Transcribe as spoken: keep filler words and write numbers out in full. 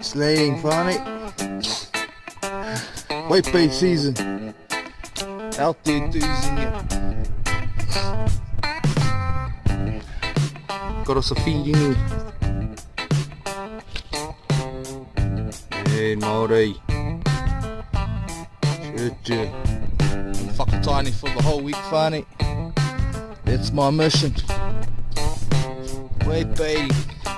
Slaying, funny. Whitebait season. Out there doing it. Got us a feeding in. Hey, Maori. Shit, yeah. I'm fucking tiny for the whole week, funny. That's my mission. Whitebait.